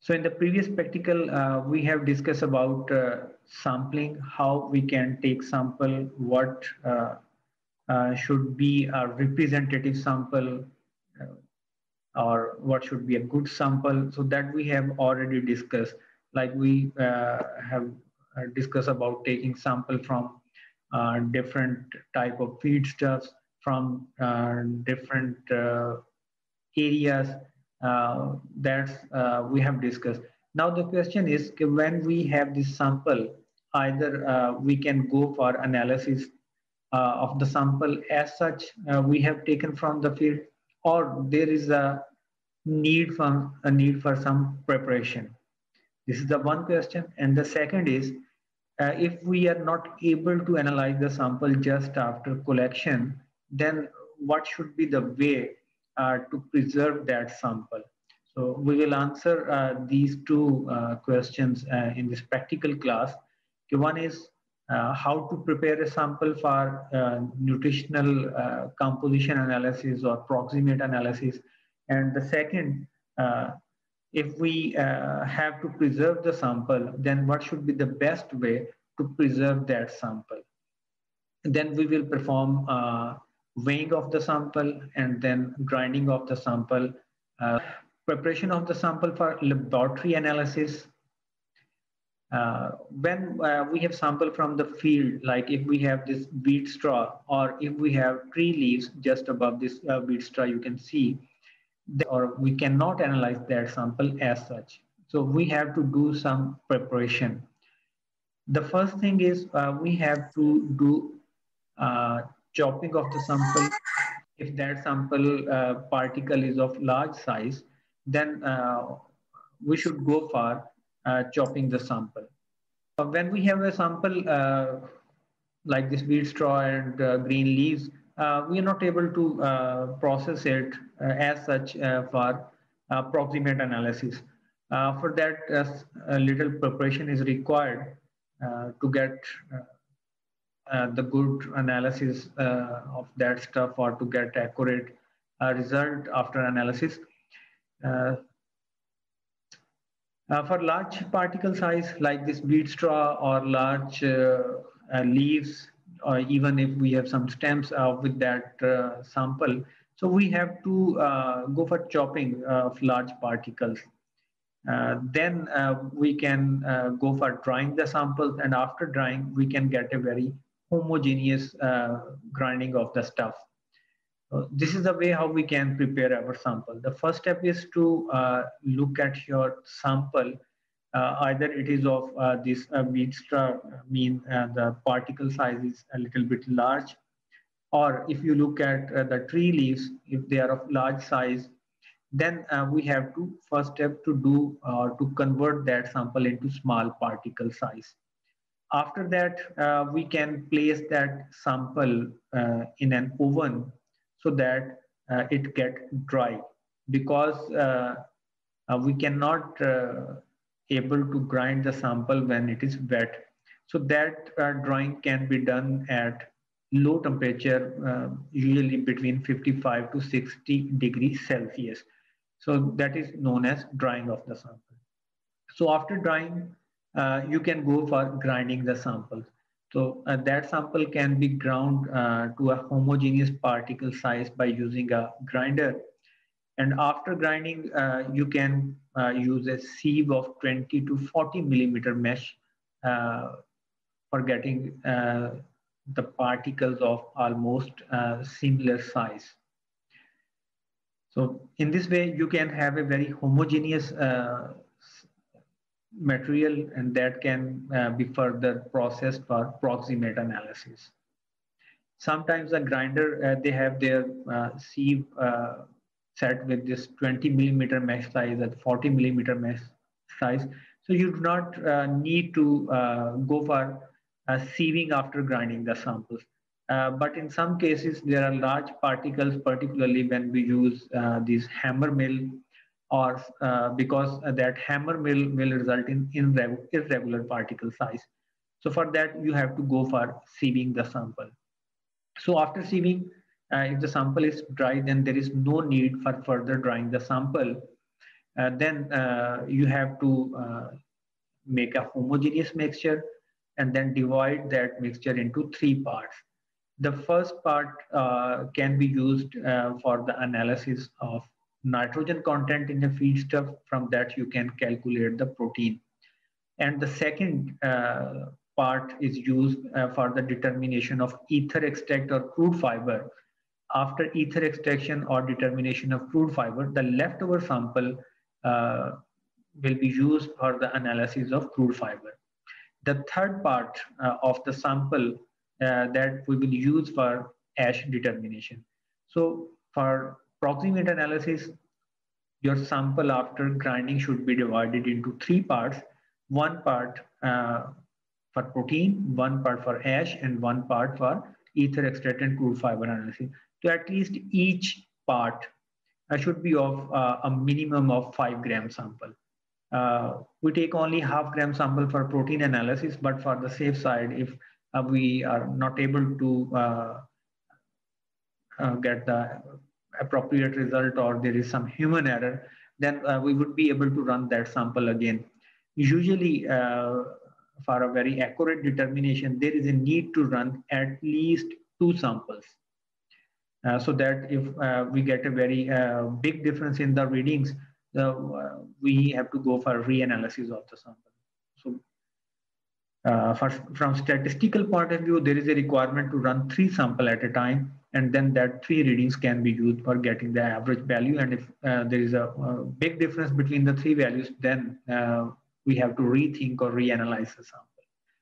So in the previous practical, we have discussed about sampling, how we can take sample, what should be a representative sample, uh, or what should be a good sample. So that we have already discussed. Like we have discussed about taking sample from different type of feedstuffs, from different areas that we have discussed. Now the question is, when we have this sample, either we can go for analysis of the sample as such we have taken from the field, or there is a need for some preparation. This is the one question. And the second is, if we are not able to analyze the sample just after collection, then what should be the way to preserve that sample? So we will answer these two questions in this practical class. Okay, one is how to prepare a sample for nutritional composition analysis or proximate analysis. And the second, uh, if we have to preserve the sample, then what should be the best way to preserve that sample? Then we will perform weighing of the sample and then grinding of the sample, preparation of the sample for laboratory analysis. When we have sample from the field, like if we have this wheat straw or if we have tree leaves just above this wheat straw, you can see, or we cannot analyze that sample as such. So we have to do some preparation. The first thing is we have to do uh, chopping of the sample. If that sample particle is of large size, then we should go for chopping the sample. When we have a sample like this wheat straw and green leaves, we are not able to process it as such for proximate analysis. For that, a little preparation is required to get the good analysis of that stuff, or to get accurate result after analysis. Uh, for large particle size like this bead straw or large leaves, or even if we have some stems with that sample, so we have to go for chopping of large particles. Then we can go for drying the samples, and after drying, we can get a very homogeneous grinding of the stuff. This is the way how we can prepare our sample. The first step is to look at your sample. Either it is of this wheat straw, mean the particle size is a little bit large, or if you look at the tree leaves, if they are of large size, then we have to first step to do to convert that sample into small particle size. After that, we can place that sample in an oven so that it get dry, because we cannot able to grind the sample when it is wet. So that drying can be done at low temperature, usually between 55 to 60 degrees Celsius. So that is known as drying of the sample. So after drying, you can go for grinding the samples. So that sample can be ground to a homogeneous particle size by using a grinder. And after grinding, you can use a sieve of 20 to 40 millimeter mesh uh, for getting the particles of almost similar size. So in this way, you can have a very homogeneous material, and that can be further processed for proximate analysis. Sometimes a grinder, they have their sieve set with this 20 millimeter mesh size at 40 millimeter mesh size. So you do not need to go for sieving after grinding the samples. But in some cases, there are large particles, particularly when we use this hammer mill, or because that hammer mill will result in irregular particle size. So for that, you have to go for sieving the sample. So after sieving, if the sample is dry, then there is no need for further drying the sample. then you have to make a homogeneous mixture and then divide that mixture into three parts. The first part can be used for the analysis of nitrogen content in the feedstuff. From that, you can calculate the protein. And the second part is used for the determination of ether extract or crude fiber. After ether extraction or determination of crude fiber, the leftover sample uh, will be used for the analysis of crude fiber. The third part of the sample that we will use for ash determination. So for proximate analysis, your sample after grinding should be divided into three parts. One part for protein, one part for ash, and one part for ether extract and crude fiber analysis. So at least each part should be of a minimum of 5 gram sample. We take only half-gram sample for protein analysis, but for the safe side, if we are not able to get the appropriate result or there is some human error, then we would be able to run that sample again. Usually, for a very accurate determination, there is a need to run at least 2 samples. So that if we get a very big difference in the readings, we have to go for reanalysis of the sample. So from statistical point of view, there is a requirement to run 3 samples at a time, and then that 3 readings can be used for getting the average value. And if there is a big difference between the 3 values, then we have to rethink or reanalyze the sample.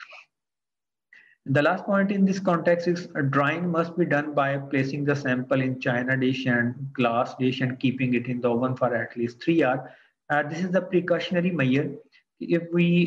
The last point in this context is drying must be done by placing the sample in china dish and glass dish and keeping it in the oven for at least 3 hours. This is the precautionary measure. If we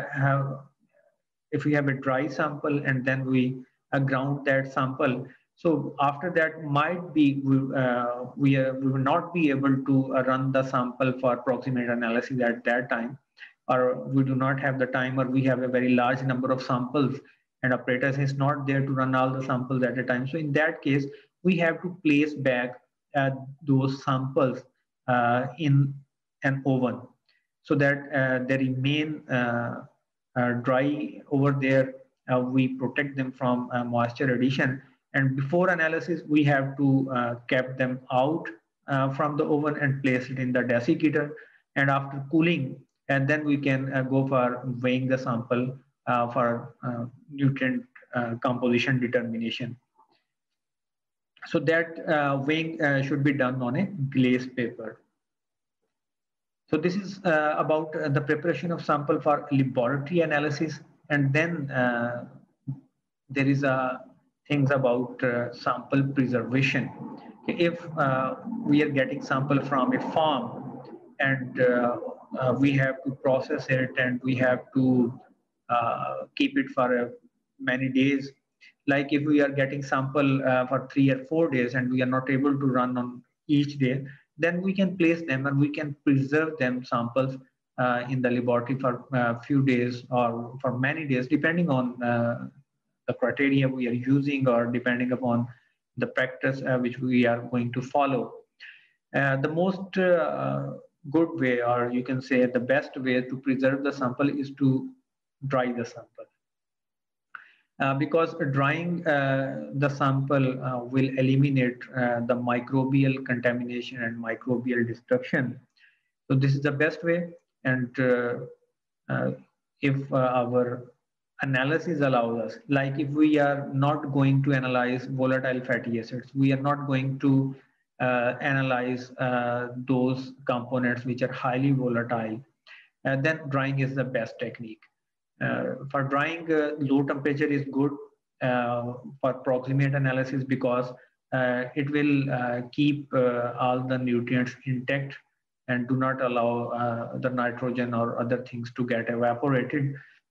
have a dry sample and then we ground that sample, so after that might be we will not be able to run the sample for proximate analysis at that time, or we do not have the time, or we have a very large number of samples and operators is not there to run all the samples at a time. So in that case, we have to place back those samples in an oven so that they remain dry over there. We protect them from moisture addition. And before analysis, we have to keep them out from the oven and place it in the desiccator. And after cooling, and then we can go for weighing the sample for nutrient composition determination. So that weighing should be done on a glazed paper. So this is about the preparation of sample for laboratory analysis. And then there is things about sample preservation. If we are getting sample from a farm and we have to process it and we have to keep it for many days. Like if we are getting sample for 3 or 4 days and we are not able to run on each day, then we can place them and we can preserve them samples in the laboratory for a few days or for many days, depending on the criteria we are using or depending upon the practice which we are going to follow. The most good way, or you can say the best way to preserve the sample is to dry the sample. Because drying the sample will eliminate the microbial contamination and microbial destruction. So this is the best way. And if our analysis allows us, like if we are not going to analyze volatile fatty acids, we are not going to analyze those components which are highly volatile, then drying is the best technique. For drying, low temperature is good for proximate analysis because it will keep all the nutrients intact and do not allow the nitrogen or other things to get evaporated.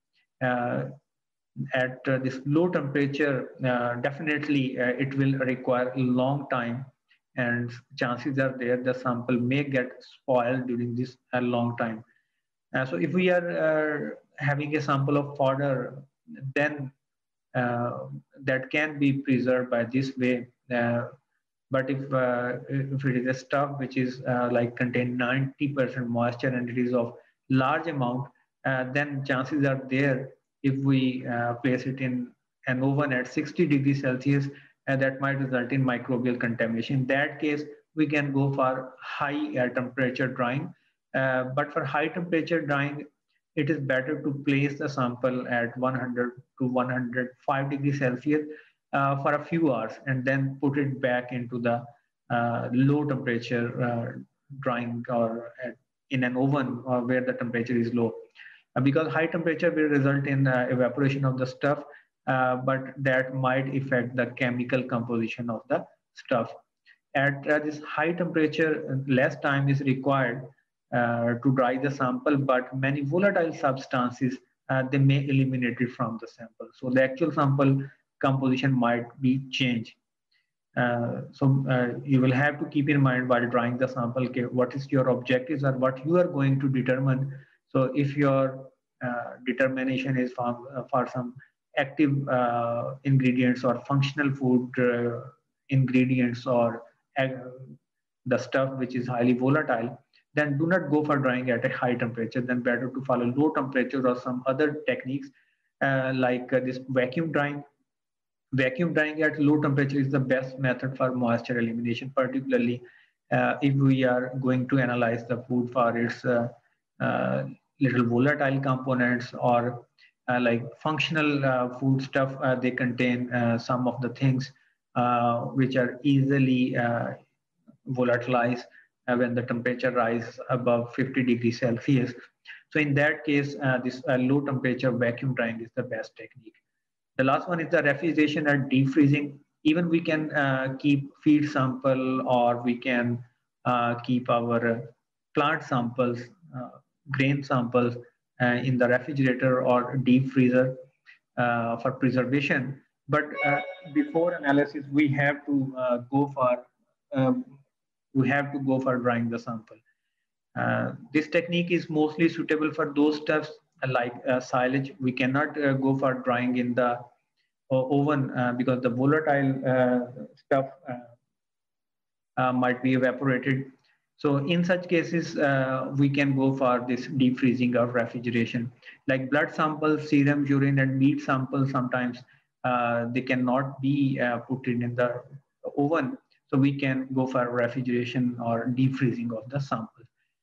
At this low temperature, definitely it will require a long time, and chances are there the sample may get spoiled during this long time. So if we are having a sample of fodder, then that can be preserved by this way. But if it is a stuff which is like contain 90% moisture and it is of large amount, then chances are there if we place it in an oven at 60 degrees Celsius, that might result in microbial contamination. In that case, we can go for high temperature drying. But for high temperature drying, it is better to place the sample at 100 to 105 degrees Celsius for a few hours and then put it back into the low temperature drying or in an oven where the temperature is low. Because high temperature will result in evaporation of the stuff, but that might affect the chemical composition of the stuff. At this high temperature, less time is required to dry the sample, but many volatile substances, they may eliminate it from the sample. So the actual sample composition might be changed. You will have to keep in mind while drawing the sample, okay, what is your objectives or what you are going to determine. So if your determination is for some active ingredients or functional food ingredients or uh, the stuff which is highly volatile, then do not go for drying at a high temperature. Then better to follow low temperature or some other techniques like this vacuum drying. Vacuum drying at low temperature is the best method for moisture elimination, particularly if we are going to analyze the food for its uh, little volatile components or like functional food stuff. They contain some of the things which are easily volatilized when the temperature rises above 50 degrees Celsius. So in that case, this low temperature vacuum drying is the best technique. The last one is the refrigeration and deep freezing. Even we can keep feed sample or we can keep our plant samples, uh, grain samples in the refrigerator or deep freezer for preservation. But before analysis, um, we have to go for drying the sample. This technique is mostly suitable for those stuffs like silage. We cannot go for drying in the oven because the volatile stuff might be evaporated. So in such cases, we can go for this deep freezing or refrigeration. Like blood samples, serum, urine, and meat samples, sometimes they cannot be put in the oven. So we can go for refrigeration or deep freezing of the sample.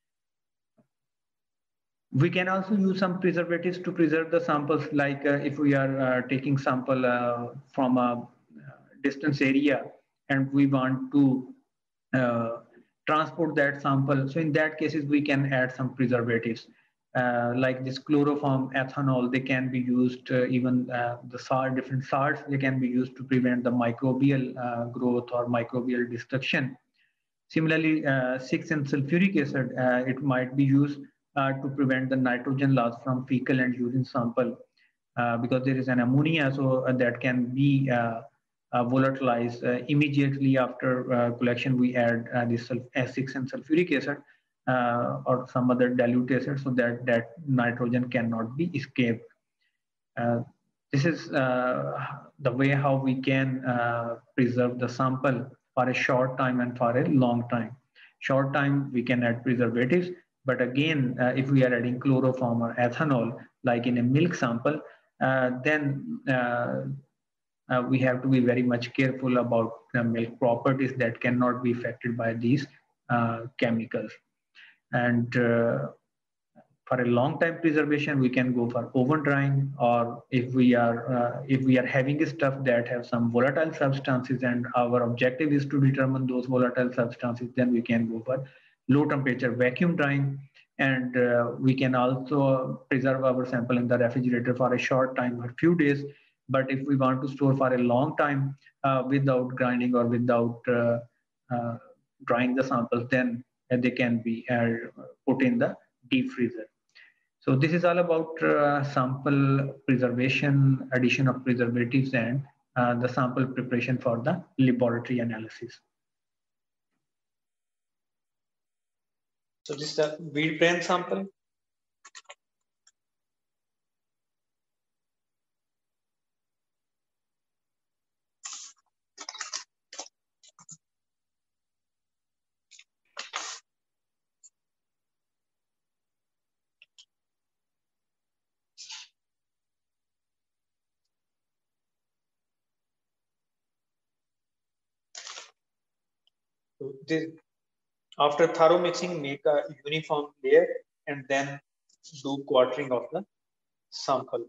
We can also use some preservatives to preserve the samples, like if we are taking sample from a distance area and we want to uh, transport that sample. So in that cases, we can add some preservatives like this chloroform, ethanol. They can be used, even the salt, different salts, they can be used to prevent the microbial growth or microbial destruction. Similarly, 6 and sulfuric acid, it might be used to prevent the nitrogen loss from fecal and urine sample because there is an ammonia, so that can be volatilized immediately after collection. We add this 6 and sulfuric acid or some other dilute acid so that that nitrogen cannot be escaped. Uh, this is the way how we can preserve the sample for a short time and for a long time. Short time, we can add preservatives, but again, if we are adding chloroform or ethanol, like in a milk sample, then we have to be very much careful about the milk properties that cannot be affected by these chemicals. And for a long time preservation, we can go for oven drying, or if we are having stuff that have some volatile substances and our objective is to determine those volatile substances, then we can go for low temperature vacuum drying. And we can also preserve our sample in the refrigerator for a short time or few days. But if we want to store for a long time without grinding or without uh, drying the samples, then they can be put in the deep freezer. So this is all about sample preservation, addition of preservatives, and the sample preparation for the laboratory analysis. So this is the wheat bran sample. So this, after thorough mixing, make a uniform layer and then do quartering of the sample.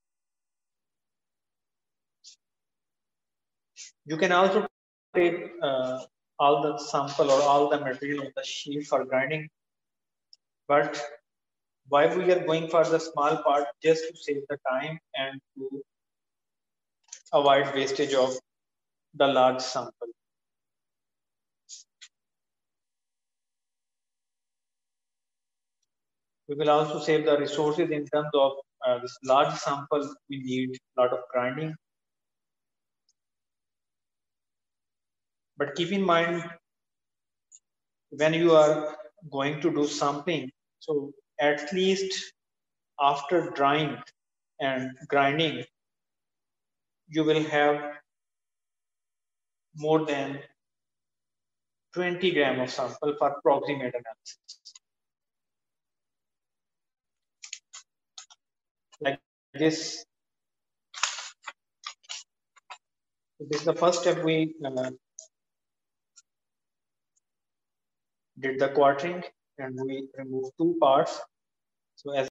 You can also take all the sample or all the material on the sheet for grinding, but why we are going for the small part, just to save the time and to avoid wastage of the large sample. We will also save the resources in terms of this large sample. We need a lot of grinding. But keep in mind, when you are going to do sampling, so at least after drying and grinding, you will have more than 20 grams of sample for approximate analysis. Like this. This is the first step. We did the quartering and we removed two parts. So as